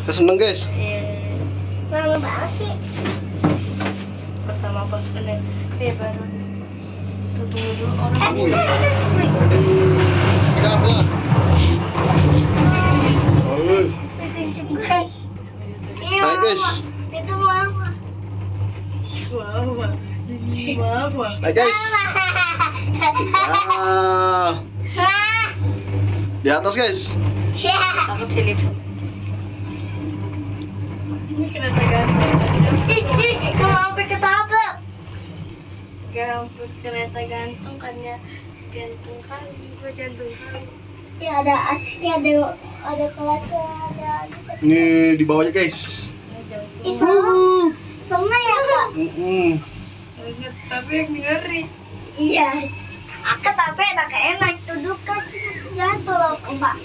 Seneng guys. Iya. Lama banget sih. Pertama pas kena baru tutup dulu orang. Pegang, pegang. Naik guys. Itu mama. Mama. Ini mama. Naik guys. Ah, di atas guys. Takut silip. Ini kereta gantung. Kalau sampai ketabrak. Gampang kereta gantung kan ya. Gantung kali, gua jantung kali. Ya ada kereta, ada. Ini di bawahnya guys. Ih, serem ya kak. Tapi yang ngeri. Iya. Aku tapi enak duduk kan jatuh loh mbak.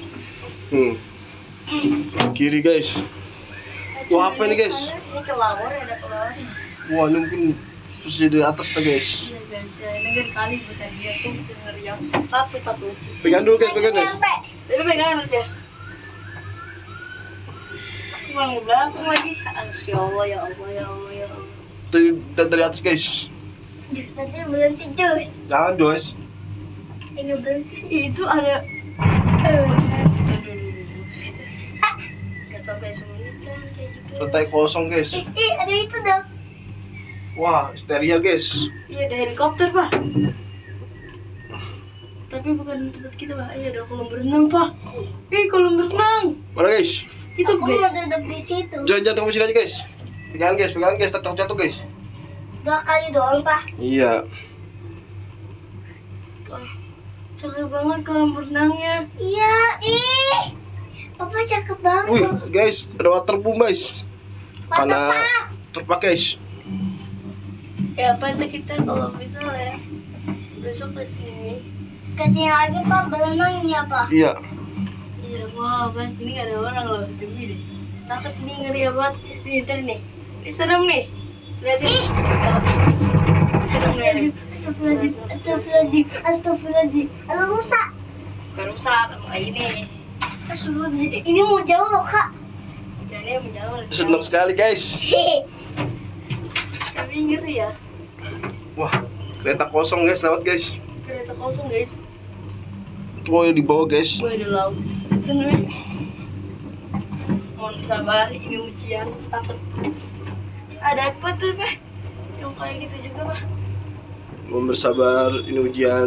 Kiri guys. Wah, apa ini guys? Ini kelawar, ada kelawar. Wah, ini mungkin posisi di atas tuh guys. Iya guys, ya ini kan kali bukan dia tuh denger yang tapi. Pegang dulu guys, pegang guys. Sampai. Tapi pegangan aja. Aku mau belakang lagi. Ya Allah, ya Allah, ya Allah, ya Allah. Dari atas guys. Nanti berhenti Joyce. Jangan Joyce. Ini berhenti. Itu ada Gak sampai semenitan kayak gitu. Lantai kosong guys. Ada itu dong. Wah, histeria guys. Iya, ada helikopter pak. Tapi bukan tempat kita pak. Iya, ada kolam berenang pak. Kolam berenang. Mana guys? Itu Aku mau guys. duduk di situ. Jangan tunggu sini aja guys. Pegangan guys, takut jatuh guys. 2 kali doang pak. Iya. Wah, cakep banget kolam berenangnya. Iya, ih. Papa cakep banget. Wih guys, ada waterboom guys. Karena terpakai guys. Ya apa kita kalau misalnya besok kesini. Kesini lagi pak, berenangnya pak. Iya. Iya mau pas ini gak ada orang loh, demi deh. Takut nih ngeri banget. Ini ntar nih. Ini serem nih. Lihatin. Serem nih. Astagfirullahaladzim. Ada rusak. Bukan rusak sama ini. Astagfirullahaladzim. Ini mau jauh loh kak. Jadi yang menjauh. Senang sekali guys. Tapi ngeri ya. Wah, kereta kosong guys, lewat guys. Kereta kosong guys. Oh, yang di bawah guys. Gue di laut. Itu namanya. Mohon sabar, ini ujian. Takut. Ada apa tuh Pak? Yang kayak gitu juga Pak. Mohon bersabar, ini ujian.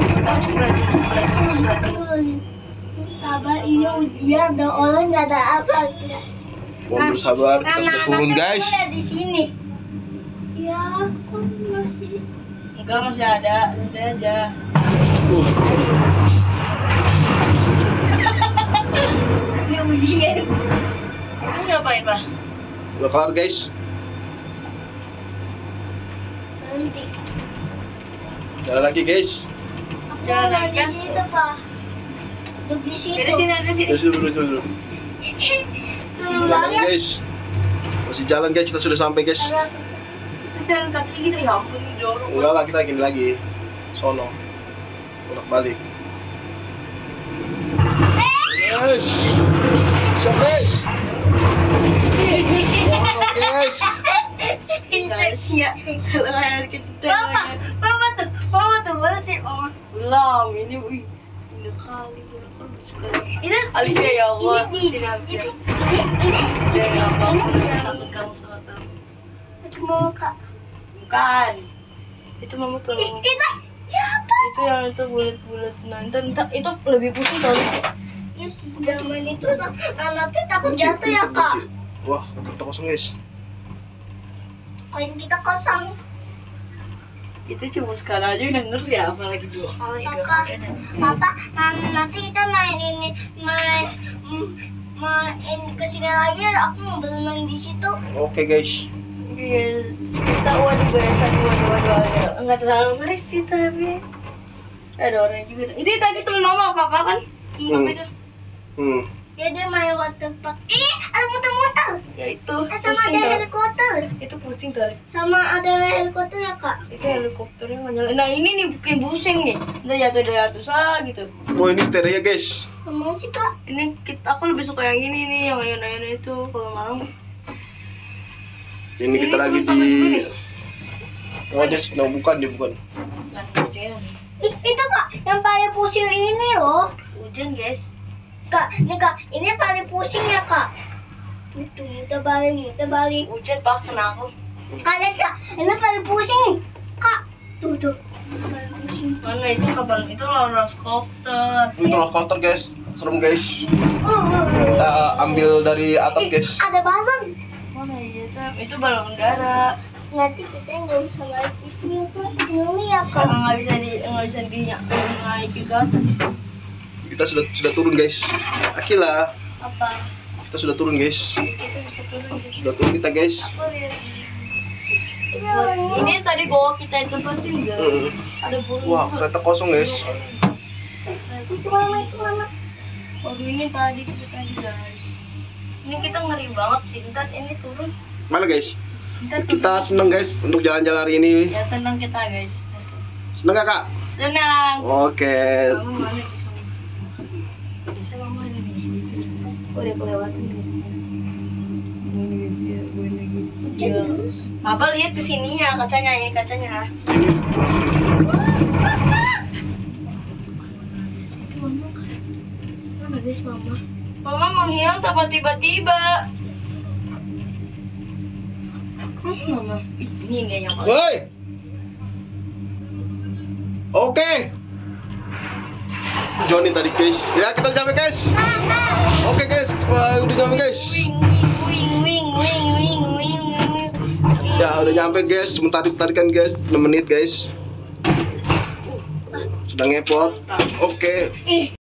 Sabar, ini ujian dan orang nggak ada apa. Mohon bersabar, kita sudah turun guys. Ada di sini. Ya, kok masih. Enggak masih ada, nanti aja. Ini ujian. Terus ngapain Pak? Udah kelar guys. Nanti. Jalan lagi guys. Aku Jalan mau kan? di situ pak. Duduk di situ. Dari sini, dari sini. Terus dulu. Seru Jalan banget. guys. Masih jalan guys, kita sudah sampai guys. Itu jalan kaki gitu ya ampun ini dorong. Enggak lah, kita gini lagi. Sono. Bolak balik. Guys. Siap guys. Guys. Saya sih ya kalau kayak gitu. Mama tuh, mana sih mama? Belum, ini wih. Ini kali berapa sekali. Ini Alifia ya Allah, ini sini Alifia. ini Ya apa aku takut kamu sama kamu. itu mau kak. Bukan. Itu mama perlu. Itu ya apa? Itu yang itu bulat-bulat nanti itu lebih pusing tau. Ya si zaman itu nanti takut Kunci, jatuh ya kunci, kak. kunci. Wah, kereta kosong guys. Koin kita kosong. Itu cuma sekali aja udah ngeri ya, apalagi 2 kali. Kakak, papa, nanti kita main kesini lagi. Aku mau berenang di situ. Oke guys. Yes, kita waduh biasa waduh enggak terlalu ngeri sih tapi ada orang juga. Itu tadi temen mama apa kan? Temen mama itu. Dia main water park. Ih, ada muter-muter. Ya itu Sama pusing ada tuh. helikopter. Itu pusing tuh. Sama ada helikopter ya, Kak? Itu helikopternya nggak nyala. Nah ini nih bikin pusing nih. Udah jatuh dari atas gitu. Oh ini stereo guys. Sama sih, Kak. Ini aku lebih suka yang ini nih, yang ayun-ayun itu kalau malam. Ini kita lagi di. Oh dia bukan. Nah, hujan. Ih, itu, Kak, yang paling pusing ini loh. Hujan guys. Kak, nih Kak, ini paling pusing ya, Kak. Itu muter balik. Hujan pak kena aku. Kalian Kak, ini paling pusing. Kak, tuh. Paling pusing. Mana itu kapan? Itu roller coaster. Ini roller coaster guys. Serem guys. Oh. Kita ambil dari atas guys. Ada balon. Mana ya itu balon udara. Nanti kita nggak usah naik itu ya, Kak. Ini ya, Kak. Nggak bisa dinaikin ke atas. Kita sudah turun guys. Akila, Apa? kita sudah turun guys. Kita bisa turun. Sudah turun kita guys. Aku lihat. Ini tadi bawa kita tempatin enggak? Ada burung. Wah kereta kosong guys. Itu mana? Waduh ini tadi guys. Ini kita ngeri banget sih. Ntar ini turun. Mana guys? Ntar turun. Kita seneng guys untuk jalan-jalan hari ini. Ya senang kita guys. Seneng gak kak? Senang. Oke. Mama mana sih mama? Bisa mama ada di sini. Oh udah kelewatan guys. Ini guys ya, gue ini guys. Ya. Papa lihat ke sininya kacanya ini kacanya. Itu mama kan. Mana guys mama? Mama menghilang tanpa tiba-tiba. Mama, ini enggak yang paling. Woi. Oke. Johnny tadi guys. Ya kita udah nyampe guys. Oke guys, wah, udah nyampe guys. Wing. Ya udah nyampe guys. Sebentar ditarikan guys. 6 menit guys. Sudah ngepot. Oke.